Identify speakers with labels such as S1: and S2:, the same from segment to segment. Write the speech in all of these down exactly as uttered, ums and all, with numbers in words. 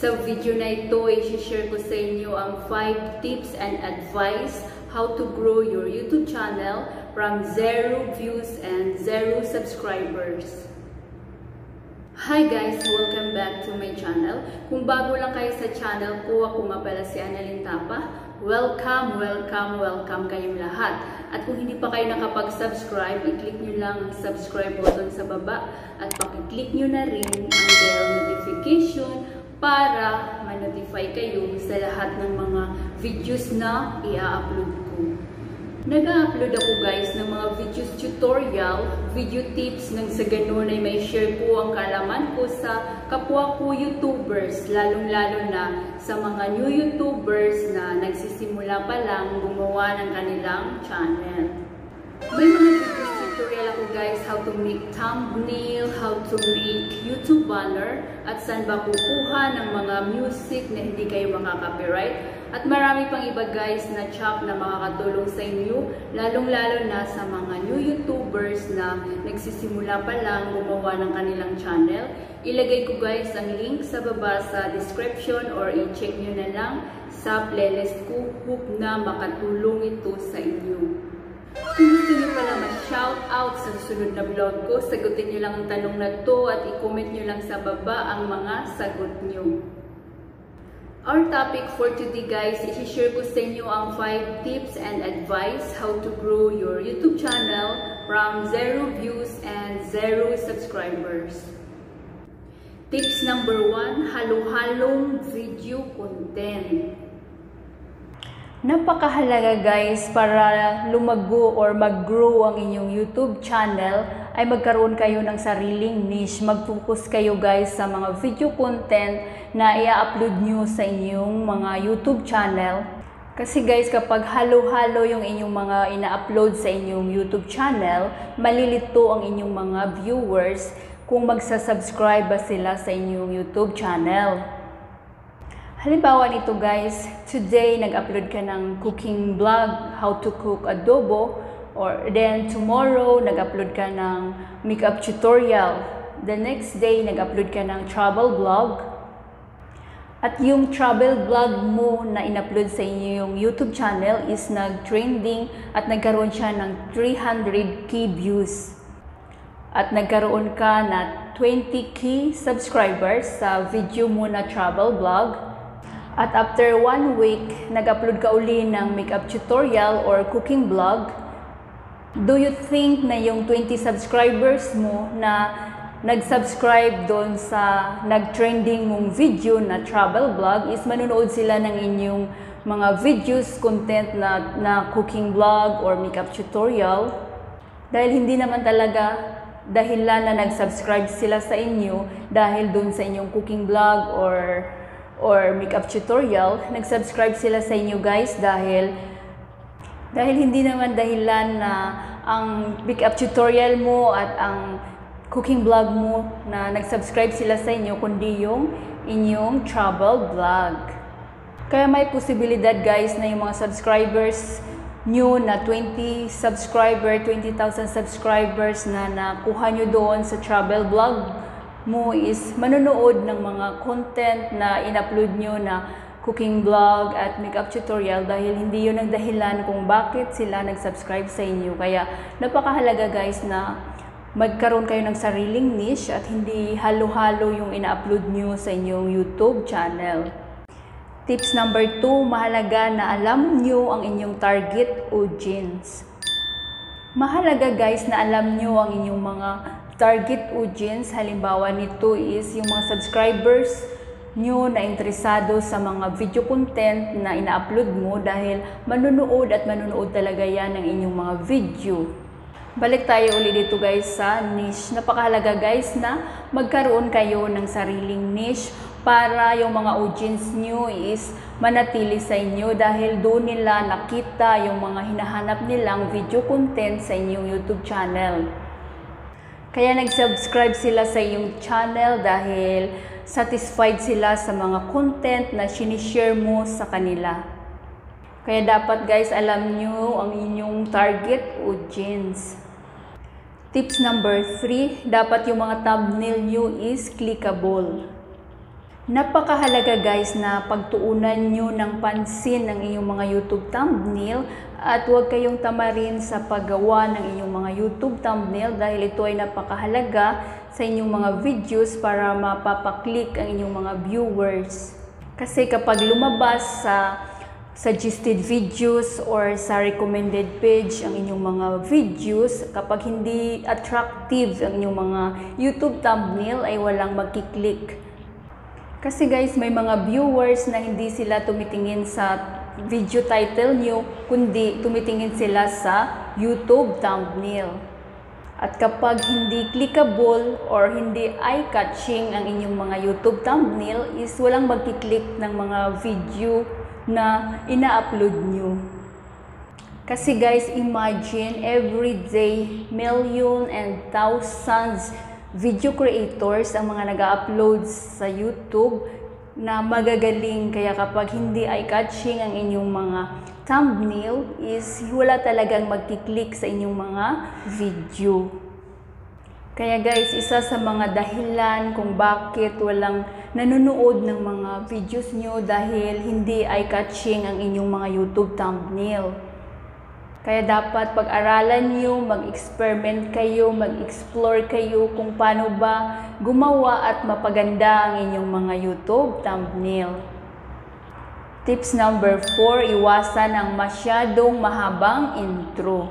S1: Sa video na ito, i-share ko sa inyo ang five tips and advice how to grow your YouTube channel from zero views and zero subscribers. Hi guys! Welcome back to my channel. Kung bago lang kayo sa channel ko, ako nga pala si Annalyn Tapa. Welcome, welcome, welcome kayong lahat. At kung hindi pa kayo nakapag-subscribe, i-click nyo lang ang subscribe button sa baba at paki-click nyo na rin ang bell notification para ma-notify kayo sa lahat ng mga videos na i-upload ko. Nag-upload ako guys ng mga videos tutorial, video tips nang sa ganun ay may share ko ang kaalaman ko sa kapwa ko YouTubers, lalong-lalo na sa mga new YouTubers na nagsisimula pa lang gumawa ng kanilang channel. May mga videos tutorial ako guys, how to make thumbnail, how to make YouTube banner, at saan ba kukuha ng mga music na hindi kayo makaka-copyright. At marami pang iba guys na chop na makakatulong sa inyo, lalong-lalo na sa mga new YouTubers na nagsisimula pa lang gumawa ng kanilang channel. Ilagay ko guys ang link sa baba sa description or i-check nyo na lang sa playlist ko. Hope na makatulong ito sa inyo. Kung gusto nyo pala ma-shoutout sa susunod na vlog ko, sagutin nyo lang ang tanong na to at i-comment nyo lang sa baba ang mga sagot nyo. Our topic for today guys, i-share ko sa inyo ang five tips and advice how to grow your YouTube channel from zero views and zero subscribers. Tips number one, halo-halong video content. Napakahalaga guys para lumago or mag-grow ang inyong YouTube channel ay magkaroon kayo ng sariling niche. Mag-focus kayo guys sa mga video content na i-upload nyo sa inyong mga YouTube channel. Kasi guys, kapag halo-halo yung inyong mga ina-upload sa inyong YouTube channel, malilito ang inyong mga viewers kung magsasubscribe ba sila sa inyong YouTube channel. Halimbawa nito guys, today nag-upload ka ng cooking vlog, how to cook adobo, or then tomorrow nag-upload ka ng makeup tutorial. The next day nag-upload ka ng travel vlog. At yung travel vlog mo na in-upload sa inyong YouTube channel is nag-trending at nagkaroon siya ng three hundred K views. At nagkaroon ka na twenty K subscribers sa video mo na travel vlog. At after one week, nag-upload ka uli ng makeup tutorial or cooking vlog. Do you think na yung twenty subscribers mo na nag-subscribe doon sa nag-trending mong video na travel vlog is manunood sila ng inyong mga videos, content na, na cooking vlog or makeup tutorial? Dahil hindi naman talaga dahilan na nag-subscribe sila sa inyo dahil doon sa inyong cooking vlog or or makeup tutorial, nag-subscribe sila sa inyo guys dahil dahil hindi naman dahilan na ang makeup tutorial mo at ang cooking vlog mo na nag-subscribe sila sa inyo, kundi yung inyong travel vlog. Kaya may posibilidad guys na yung mga subscribers nyo na twenty subscriber, twenty thousand subscribers na nakuha nyo doon sa travel vlog mo is manonood ng mga content na in-upload nyo na cooking vlog at makeup tutorial dahil hindi yun ang dahilan kung bakit sila nag-subscribe sa inyo. Kaya napakahalaga guys na magkaroon kayo ng sariling niche at hindi halo-halo yung ina-upload nyo sa inyong YouTube channel. Tips number two, mahalaga na alam nyo ang inyong target audience. Mahalaga guys na alam nyo ang inyong mga target audience. Halimbawa nito is yung mga subscribers nyo na interesado sa mga video content na ina-upload mo dahil manunood at manunood talaga yan ng inyong mga video. Balik tayo ulit dito guys sa niche. Napakahalaga guys na magkaroon kayo ng sariling niche para yung mga audience nyo is manatili sa inyo dahil doon nila nakita yung mga hinahanap nilang video content sa inyong YouTube channel. Kaya nag-subscribe sila sa iyong channel dahil satisfied sila sa mga content na sinishare mo sa kanila. Kaya dapat guys, alam nyo ang inyong target audience. Tips number three, dapat yung mga thumbnail nyo is clickable. Napakahalaga guys na pagtuunan nyo ng pansin ng inyong mga YouTube thumbnail at huwag kayong tamarin sa paggawa ng inyong mga YouTube thumbnail dahil ito ay napakahalaga sa inyong mga videos para mapapaklik ang inyong mga viewers. Kasi kapag lumabas sa suggested videos or sa recommended page ang inyong mga videos, kapag hindi attractive ang inyong mga YouTube thumbnail ay walang magkiklik. Kasi guys, may mga viewers na hindi sila tumitingin sa video title nyo, kundi tumitingin sila sa YouTube thumbnail. At kapag hindi clickable or hindi eye-catching ang inyong mga YouTube thumbnail is walang magkiklik ng mga video na ina-upload nyo. Kasi guys, imagine every day, million and thousands video creators ang mga nag-upload sa YouTube na magagaling, kaya kapag hindi eye-catching ang inyong mga thumbnail is wala talagang magkiklik sa inyong mga video. Kaya guys, isa sa mga dahilan kung bakit walang nanonood ng mga videos nyo dahil hindi eye-catching ang inyong mga YouTube thumbnail. Kaya dapat pag-aralan nyo, mag-experiment kayo, mag-explore kayo kung paano ba gumawa at mapaganda ang inyong mga YouTube thumbnail. Tips number four, iwasan ang masyadong mahabang intro.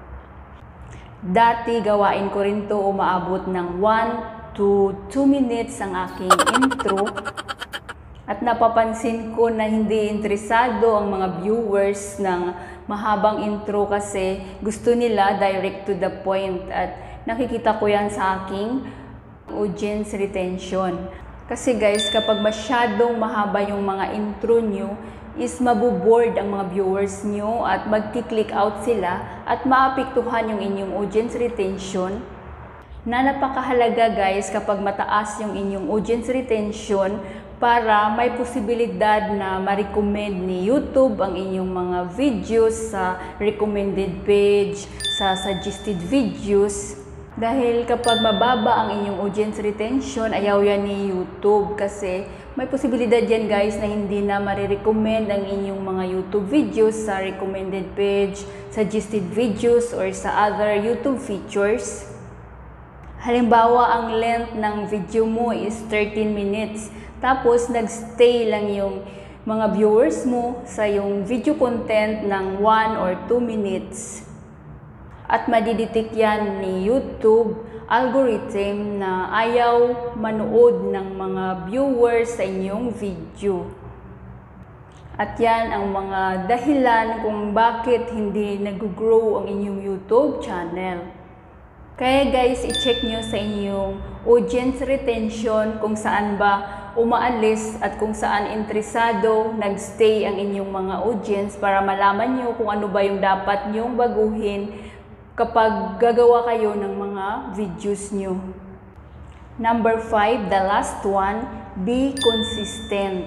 S1: Dati gawain ko rin to, umaabot ng one to two minutes ang aking intro. At napapansin ko na hindi interesado ang mga viewers ng mahabang intro kasi gusto nila direct to the point, at nakikita ko yan sa aking audience retention. Kasi guys, kapag masyadong mahaba yung mga intro nyo, is mabuboard ang mga viewers nyo at magki-click out sila at maapektuhan yung inyong audience retention. Na napakahalaga guys kapag mataas yung inyong audience retention para may posibilidad na ma-recommend ni YouTube ang inyong mga videos sa recommended page, sa suggested videos. Dahil kapag mababa ang inyong audience retention, ayaw yan ni YouTube kasi may posibilidad yan guys na hindi na marirecommend ang inyong mga YouTube videos sa recommended page, suggested videos, or sa other YouTube features. Halimbawa, ang length ng video mo is thirteen minutes. Tapos, nagstay lang yung mga viewers mo sa yung video content ng one or two minutes. At madidetect yan ni YouTube algorithm na ayaw manood ng mga viewers sa inyong video. At yan ang mga dahilan kung bakit hindi nag-grow ang inyong YouTube channel. Kaya guys, i-check nyo sa inyong audience retention kung saan ba umaalis at kung saan interesado nagstay ang inyong mga audience para malaman nyo kung ano ba yung dapat nyong baguhin kapag gagawa kayo ng mga videos nyo. Number five, the last one, be consistent.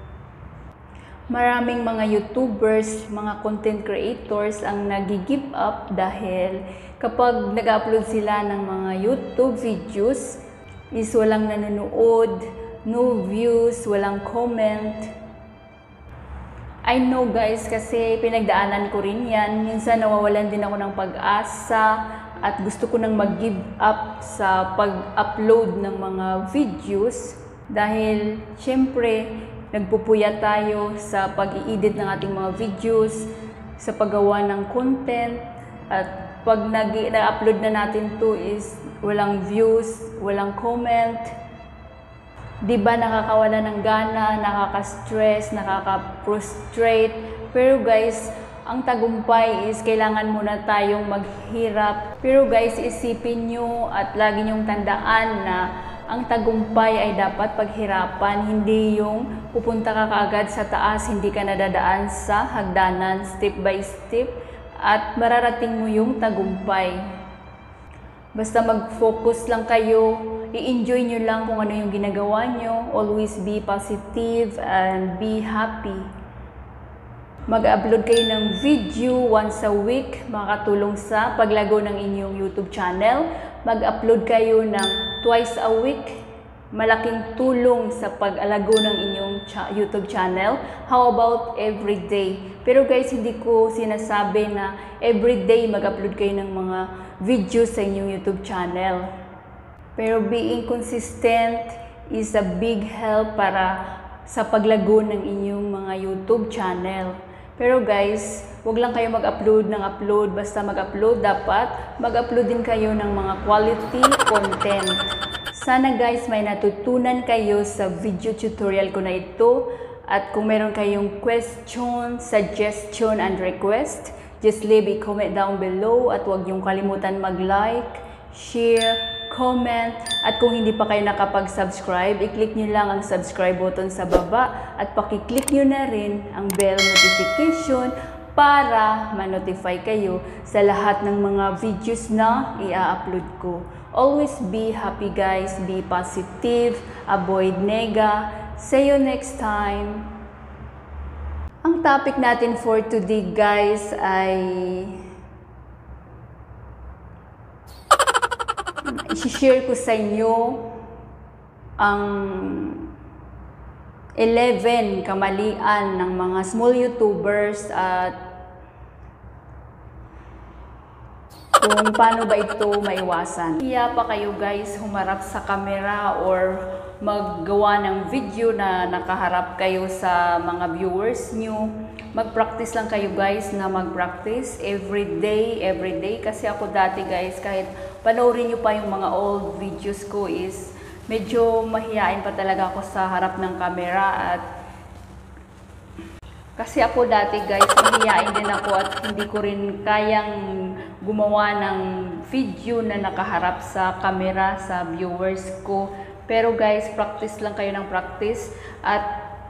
S1: Maraming mga YouTubers, mga content creators ang nag-give up dahil kapag nag-upload sila ng mga YouTube videos is walang nanonood, no views, walang comment. I know guys kasi pinagdaanan ko rin yan. Minsan nawawalan din ako ng pag-asa at gusto ko nang mag-give up sa pag-upload ng mga videos dahil syempre nagpupuya tayo sa pag-i-edit ng ating mga videos, sa paggawa ng content, at pag nag-upload na natin to is walang views, walang comment. Diba nakakawala ng gana, nakaka-stress, nakaka-frustrate. Pero guys, ang tagumpay is kailangan muna tayong maghirap. Pero guys, isipin nyo at lagi nyong tandaan na ang tagumpay ay dapat paghirapan, hindi yung pupunta ka kaagad sa taas, hindi ka nadadaan sa hagdanan, step by step, at mararating mo yung tagumpay. Basta mag-focus lang kayo, i-enjoy nyo lang kung ano yung ginagawa nyo, always be positive and be happy. Mag-upload kayo ng video once a week, makatulong sa paglago ng inyong YouTube channel. Mag-upload kayo ng twice a week malaking tulong sa pag-alago ng inyong cha YouTube channel. How about everyday? Pero guys, hindi ko sinasabi na everyday mag-upload kayo ng mga videos sa inyong YouTube channel. Pero being consistent is a big help para sa paglago ng inyong mga YouTube channel. Pero guys, wag lang kayo mag-upload ng upload. Basta mag-upload, dapat mag-upload din kayo ng mga quality content. Sana guys, may natutunan kayo sa video tutorial ko na ito. At kung meron kayong question, suggestion, and request, just leave a comment down below. At huwag niyong kalimutan mag-like, share, comment. At kung hindi pa kayo nakapag-subscribe, i-click nyo lang ang subscribe button sa baba. At pakiclick nyo na rin ang bell notification para ma-notify kayo sa lahat ng mga videos na i-upload ko. Always be happy guys, be positive, avoid nega. See you next time. Ang topic natin for today guys ay i-share ko sa inyo ang eleven kamalian ng mga small YouTubers at kung paano ba ito maiwasan. Kaya pa kayo guys humarap sa camera or maggawa ng video na nakaharap kayo sa mga viewers nyo. Mag-practice lang kayo guys na mag-practice everyday, everyday. Kasi ako dati guys, kahit panoorin nyo pa yung mga old videos ko is medyo mahihain pa talaga ako sa harap ng camera. At kasi ako dati guys, mahihain din ako at hindi ko rin kayang gumawa ng video na nakaharap sa camera sa viewers ko. Pero guys, practice lang kayo ng practice. At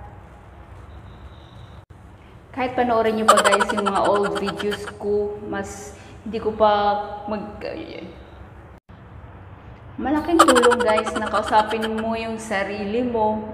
S1: kahit panoorin nyo pa guys yung mga old videos ko, mas hindi ko pa mag... Malaking tulong guys na kausapin mo yung sarili mo.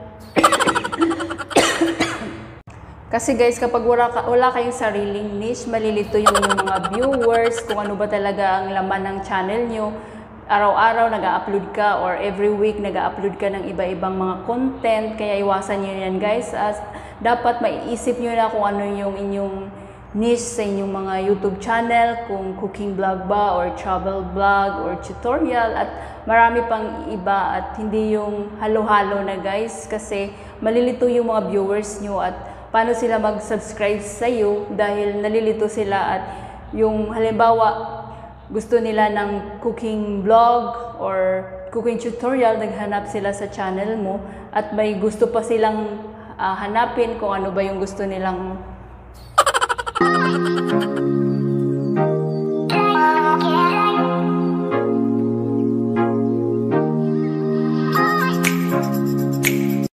S1: Kasi guys, kapag wala, wala kayong sariling niche, malilito yung, yung mga viewers, kung ano ba talaga ang laman ng channel nyo. Araw-araw nag-upload ka or every week nag-upload ka ng iba-ibang mga content. Kaya iwasan nyo yan guys. As dapat maiisip nyo na kung ano yung inyong niche sa inyong mga YouTube channel. Kung cooking vlog ba or travel vlog or tutorial. At marami pang iba at hindi yung halo-halo na guys. Kasi malilito yung mga viewers nyo at paano sila mag-subscribe sa iyo dahil nalilito sila. At yung halimbawa gusto nila ng cooking vlog or cooking tutorial, naghanap sila sa channel mo at may gusto pa silang uh, hanapin kung ano ba yung gusto nilang